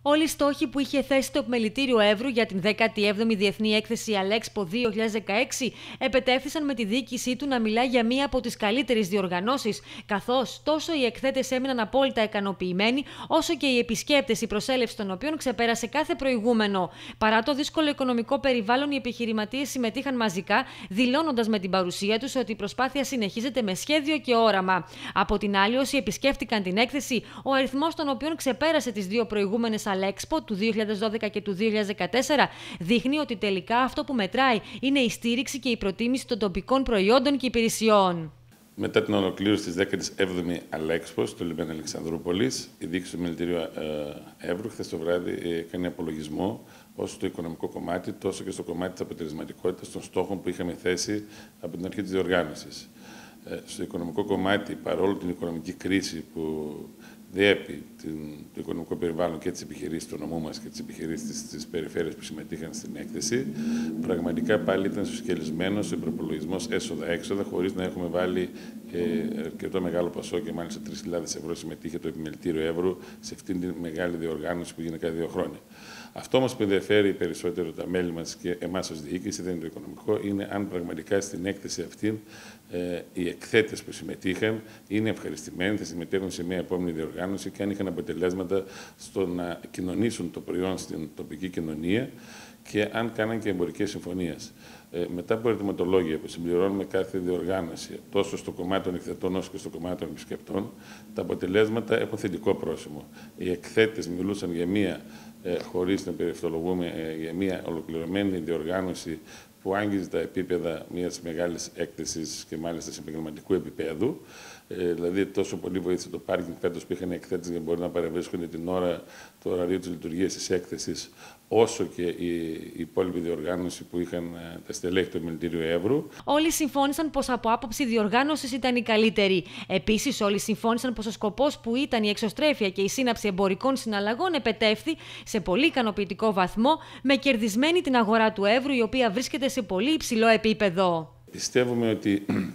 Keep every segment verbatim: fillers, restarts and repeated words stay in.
Όλοι οι στόχοι που είχε θέσει το Επιμελητήριο Εύρου για την δέκατη έβδομη Διεθνή Έκθεση Αλέξπο δύο χιλιάδες δεκαέξι επετέφθησαν με τη διοίκησή του να μιλά για μία από τις καλύτερες διοργανώσεις, καθώς τόσο οι εκθέτες έμειναν απόλυτα ικανοποιημένοι, όσο και οι επισκέπτες, η προσέλευση των οποίων ξεπέρασε κάθε προηγούμενο. Παρά το δύσκολο οικονομικό περιβάλλον, οι επιχειρηματίες συμμετείχαν μαζικά, δηλώνοντας με την παρουσία τους ότι η προσπάθεια συνεχίζεται με σχέδιο και όραμα. Από την άλλη, όσοι επισκέφτηκαν την έκθεση, ο αριθμός των οποίων ξεπέρασε τις δύο προηγούμενες Αλέξπο του δύο χιλιάδες δώδεκα και του δύο χιλιάδες δεκατέσσερα, δείχνει ότι τελικά αυτό που μετράει είναι η στήριξη και η προτίμηση των τοπικών προϊόντων και υπηρεσιών. Μετά την ολοκλήρωση της δέκατης έβδομης Αλέξπο στο λιμάνι Αλεξανδρούπολης, η διοίκηση του Επιμελητηρίου Εύρου χθες το βράδυ έκανε απολογισμό όσο στο οικονομικό κομμάτι, τόσο και στο κομμάτι της αποτελεσματικότητας των στόχων που είχαμε θέσει από την αρχή της διοργάνωσης. Στο οικονομικό κομμάτι, παρόλο την οικονομική κρίση που διέπει το οικονομικό περιβάλλον και τις επιχειρήσεις του νομού μας και τις επιχειρήσεις της περιφέρειας που συμμετείχαν στην έκθεση, πραγματικά πάλι ήταν συσχελισμένος ο προπολογισμός έσοδα-έξοδα, χωρίς να έχουμε βάλει ε, αρκετό μεγάλο ποσό και μάλιστα τρεις χιλιάδες ευρώ συμμετείχε το Επιμελητήριο Εύρου σε αυτήν τη μεγάλη διοργάνωση που γίνεται κάθε δύο χρόνια. Αυτό όμως που ενδιαφέρει περισσότερο τα μέλη μας και εμάς ως διοίκηση δεν είναι το οικονομικό, είναι αν πραγματικά στην έκθεση αυτή ε, οι εκθέτες που συμμετείχαν είναι ευχαριστημένοι, θα συμμετέχουν σε μια επόμενη διοργάνωση και αν είχαν αποτελέσματα στο να κοινωνήσουν το προϊόν στην τοπική κοινωνία και αν κάναν και εμπορικές συμφωνίες. Ε, μετά από ερωτηματολόγια που συμπληρώνουμε κάθε διοργάνωση, τόσο στο κομμάτι των εκθετών όσο και στο κομμάτι των επισκεπτών, τα αποτελέσματα έχουν θετικό πρόσημο. Οι εκθέτες μιλούσαν για μία, ε, χωρίς να περιευτολογούμε, ε, για μία ολοκληρωμένη διοργάνωση που άγγιζε τα επίπεδα μιας μεγάλης έκθεσης και μάλιστα σε επαγγελματικού επίπεδου. Ε, δηλαδή, τόσο πολύ βοήθησε το πάρκινγκ φέτος που είχαν εκθέτες για να μπορεί να παρευρίσκονται την ώρα του ωραρίου της λειτουργίας της έκθεσης, όσο και η, η υπόλοιπη διοργάνωση που είχαν τα στελέχη του Επιμελητηρίου Εύρου. Όλοι συμφώνησαν πως από άποψη διοργάνωσης ήταν η καλύτερη. Επίσης, όλοι συμφώνησαν πως ο σκοπός που ήταν η εξωστρέφεια και η σύναψη εμπορικών συναλλαγών επετεύθη σε πολύ ικανοποιητικό βαθμό, με κερδισμένη την αγορά του Εύρου, η οποία βρίσκεται σε πολύ υψηλό επίπεδο. Πιστεύουμε ότι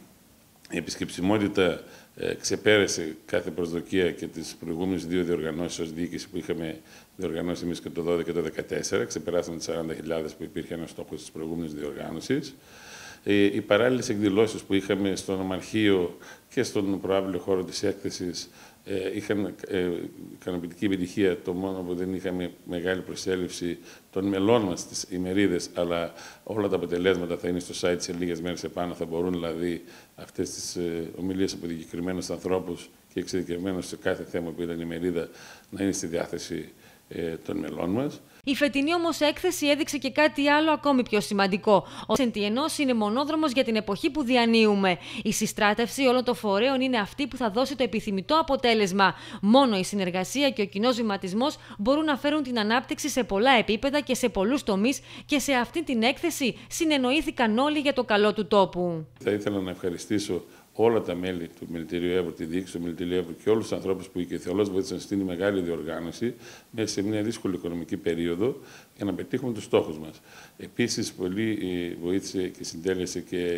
η επισκεψιμότητα ε, ξεπέρασε κάθε προσδοκία και τις προηγούμενες δύο διοργανώσεις ως διοίκηση που είχαμε διοργανώσει εμείς και το δώδεκα και το δεκατέσσερα. Ξεπεράσαμε τις σαράντα χιλιάδες που υπήρχε ένας στόχος της προηγούμενης διοργάνωσης. Ε, οι παράλληλες εκδηλώσεις που είχαμε στο νομαρχείο και στον προάβλιο χώρο της έκθεσης ε, είχαν ε, ικανοποιητική επιτυχία. Το μόνο που δεν είχαμε μεγάλη προσέλευση των μελών μας στις ημερίδες, αλλά όλα τα αποτελέσματα θα είναι στο site σε λίγες μέρες επάνω. Θα μπορούν δηλαδή αυτές τις ε, ομιλίες από συγκεκριμένους ανθρώπους και εξειδικευμένους σε κάθε θέμα που ήταν η ημερίδα να είναι στη διάθεση ε, των μελών μας. Η φετινή όμως έκθεση έδειξε και κάτι άλλο ακόμη πιο σημαντικό. Ο Σεντιενός είναι μονόδρομος για την εποχή που διανύουμε. Η συστράτευση όλων των φορέων είναι αυτή που θα δώσει το επιθυμητό αποτέλεσμα. Μόνο η συνεργασία και ο κοινός βηματισμός μπορούν να φέρουν την ανάπτυξη σε πολλά επίπεδα και σε πολλούς τομείς, και σε αυτή την έκθεση συνεννοήθηκαν όλοι για το καλό του τόπου. Θα ήθελα να ευχαριστήσω όλα τα μέλη του Επιμελητηρίου Εύρου, τη διοίκηση του Επιμελητηρίου Εύρου και όλους τους ανθρώπους που οικειοθελώς βοήθησαν στην μεγάλη διοργάνωση μέσα σε μια δύσκολη οικονομική περίοδο για να πετύχουμε τους στόχους μας. Επίσης, πολύ βοήθησε και συντέλεσε και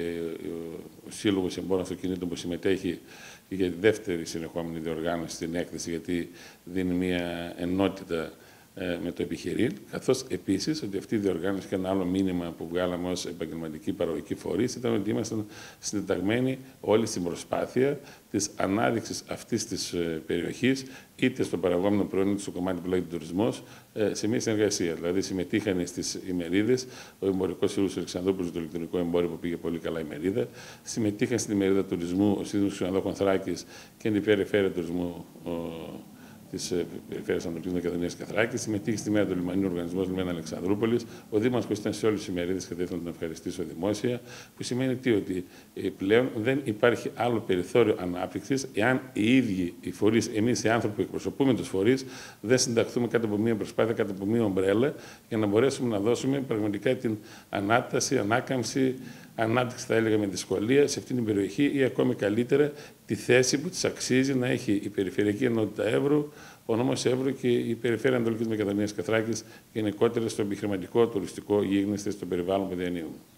ο Σύλλογος Εμπόρων Αυτοκινήτων που συμμετέχει για τη δεύτερη συνεχόμενη διοργάνωση στην έκθεση, γιατί δίνει μια ενότητα με το επιχειρήν, καθώς επίσης ότι αυτή η διοργάνωση και ένα άλλο μήνυμα που βγάλαμε ως επαγγελματική παραγωγική φορείς ήταν ότι ήμασταν συντεταγμένοι όλοι στην προσπάθεια της ανάδειξης αυτής της περιοχής, είτε στο παραγόμενο προϊόν είτε στο κομμάτι που λέγεται τουρισμός, σε μια συνεργασία. Δηλαδή, συμμετείχαν στις ημερίδες ο Εμπορικός Σύλλογος του Αλεξανδρούπολης, το ηλεκτρονικό εμπόριο που πήγε πολύ καλά ημερίδα, συμμετείχαν στην ημερίδα τουρισμού ο Σύνδεσμος Ξενοδόχων Θράκης και την περιφέρεια τουρισμού της Περιφέρειας Ανατολικής Μακεδονίας και Θράκης. Συμμετείχε στη μέρα του λιμανιού Οργανισμός Λιμένα Αλεξανδρούπολης. Ο Δήμαρχος ήταν σε όλες τις ημερίδες και θα ήθελα να τον ευχαριστήσω δημόσια. Που σημαίνει τι, ότι πλέον δεν υπάρχει άλλο περιθώριο ανάπτυξης εάν οι ίδιοι οι φορείς, εμείς οι άνθρωποι που εκπροσωπούμε τους φορείς, δεν συνταχθούμε κάτω από μία προσπάθεια, κάτω από μία ομπρέλα, για να μπορέσουμε να δώσουμε πραγματικά την ανάταση, ανάκαμψη, ανάπτυξη, θα έλεγα με δυσκολία, σε αυτήν την περιοχή, ή ακόμη καλύτερα τη θέση που της αξίζει να έχει η Περιφερειακή Ενότητα Εύρου, ο νόμος Εύρου και η Περιφέρεια Ανατολικής Μακεδονίας και Θράκης, γενικότερα στο επιχειρηματικό, τουριστικό γίγνεσθε, στο περιβάλλον που διανύουμε.